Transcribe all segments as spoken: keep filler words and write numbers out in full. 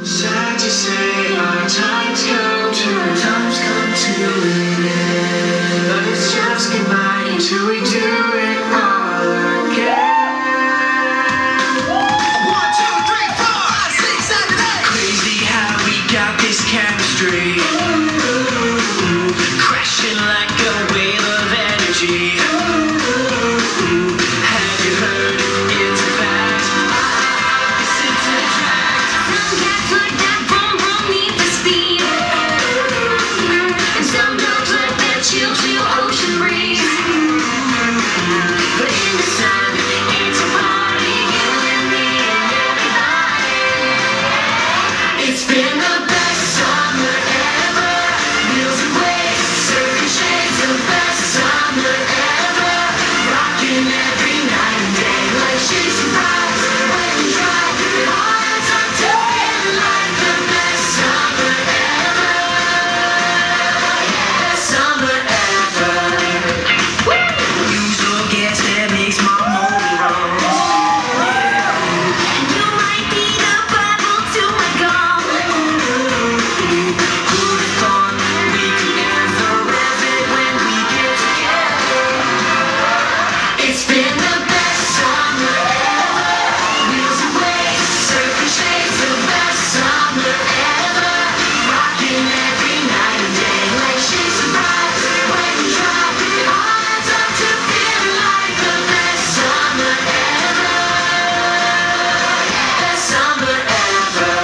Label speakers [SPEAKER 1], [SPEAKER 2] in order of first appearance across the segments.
[SPEAKER 1] Sad to say, our times come to our times come to an end, but it's just goodbye until we do it all again. One, two, three, four, five, six, seven, eight. Crazy how we got this chemistry, crashing like a wave of energy. Have you heard? It's a fact. Opposites attract.
[SPEAKER 2] Some cats like that vroom vroom need the speed, and some dogs like that chill chill ocean breeze. But in the sun, it's a party, you and me and everybody. It's been the best summer ever. Wheels and waves, surfing shades, the best summer ever. Rocking every night and day like she's surprised when we try. It all adds up to feeling like the best summer ever. Best summer ever.
[SPEAKER 1] Usual guess that makes my motor run.
[SPEAKER 2] And you might be the Bible to my gum.
[SPEAKER 1] Who'd have thought we could ever have it when we get together?
[SPEAKER 2] It's been the best summer ever. Wheels and waves, surfing shades, the best summer ever. Rocking every night and day like she's surprised when we try. It all adds up to feeling like the best summer ever. Best summer ever.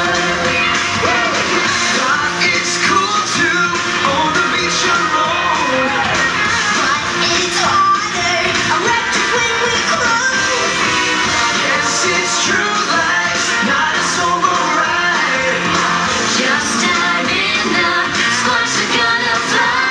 [SPEAKER 1] Thought it's cool to on the beach alone.
[SPEAKER 2] But it's harder, electric when we close.
[SPEAKER 1] Yes, it's true, life's not a solo ride.
[SPEAKER 2] Just dive in, the sparks are gonna fly.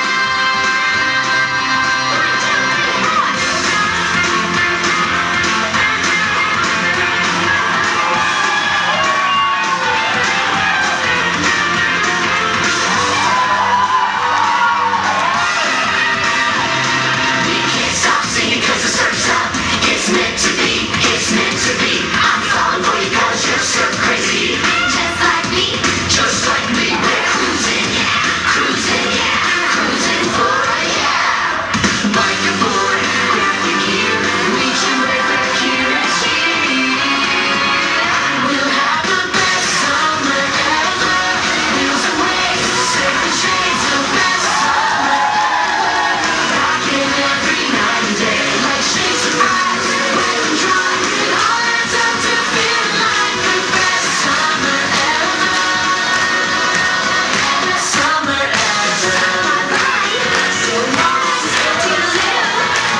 [SPEAKER 2] We can't stop singing 'cause the surf's up. It's meant to be, it's meant to be. I'm falling for you 'cause you're surf crazy. Just like me, just like me. We're cruising, yeah, cruising, yeah, cruising for a yeah. Bike aboard, grab your gear, reach your way back here and see. We'll have the best summer ever. Wheels and waves, surfing shades, the best summer ever. Rocking every night and day like she's surprised when we try. It all adds up to feeling like the best summer ever. Best summer ever. Bye-bye. So long to live.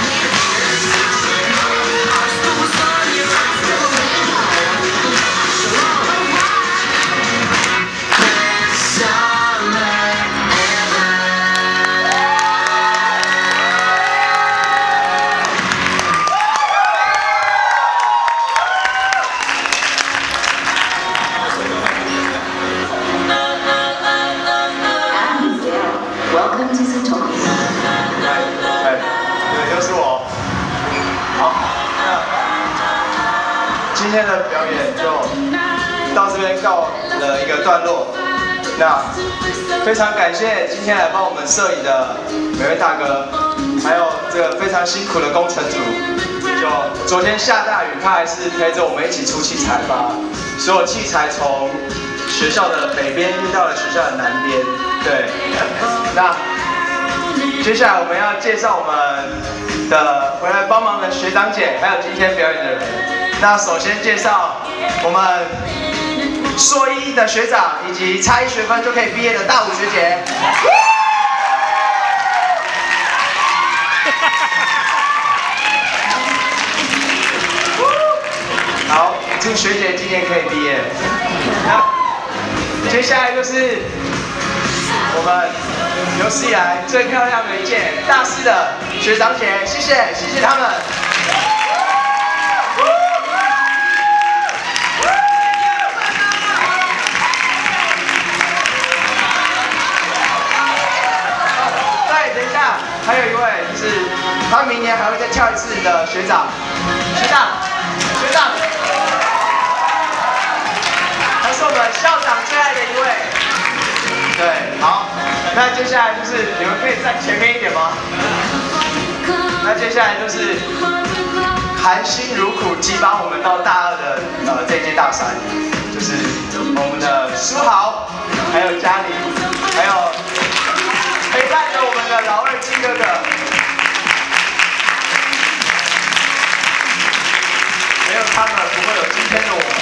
[SPEAKER 2] Hasta los años. Hasta luego. Best summer ever. Welcome to Satori.
[SPEAKER 3] 哎，对，又是我。好，那今天的表演就到这边告了一个段落。那非常感谢今天来帮我们摄影的每位大哥，还有这个非常辛苦的工程组。就昨天下大雨，他还是陪着我们一起出器材，把所有器材从学校的北边运到了学校的南边。对，那。接下来我们要介绍我们的回来帮忙的学长姐，还有今天表演的人。那首先介绍我们硕一的学长，以及差一学分就可以毕业的大五学姐。好，祝学姐今年可以毕业。那接下来就是我们有史以来最漂亮的一届大四的学长姐，谢谢，谢谢他们。对，等一下，还有一位就是他明年还会再跳一次的学长，学长，学长，他是我们校长最爱那接下来就是你们可以站前面一点吗？那接下来就是含辛茹苦激发我们到大二的呃这届大三，就是我们的书豪，还有嘉玲，还有陪伴着我们的老二金哥哥。没有他们，不会有今天的我们。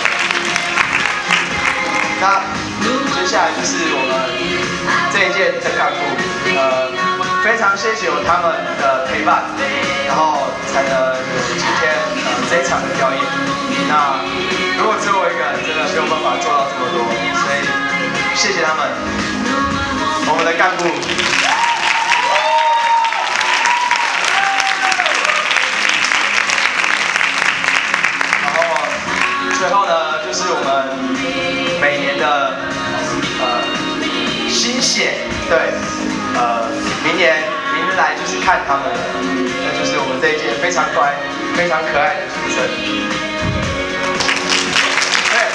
[SPEAKER 3] 那接下来就是我们这一届的干部，呃，非常谢谢有他们的陪伴，然后才能有今天呃这一场的表演。那如果只有我一个人，真的没有办法做到这么多，所以谢谢他们，我们的干部。最后呢，就是我们每年的呃新血，对，呃，明年明年来就是看他们，那就是我们这一届非常乖、非常可爱的新生。对。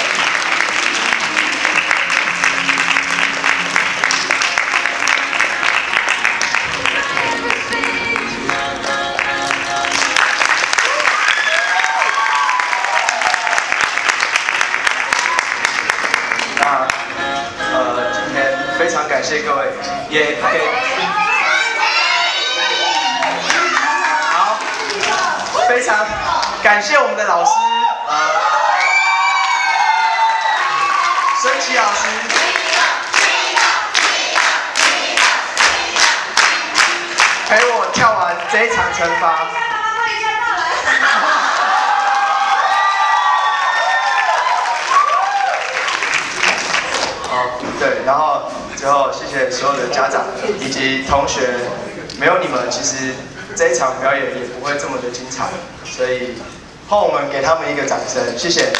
[SPEAKER 3] 那呃，今天非常感谢各位，也给好，非常感谢我们的老师，呃，孙琦老师，陪我跳完这一场惩罚。对，然后最后谢谢所有的家长以及同学，没有你们，其实这一场表演也不会这么的精彩，所以换我们给他们一个掌声，谢谢，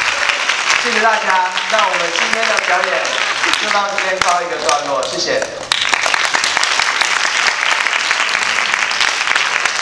[SPEAKER 3] 谢谢大家。那我们今天的表演就到这边告一个段落，谢谢。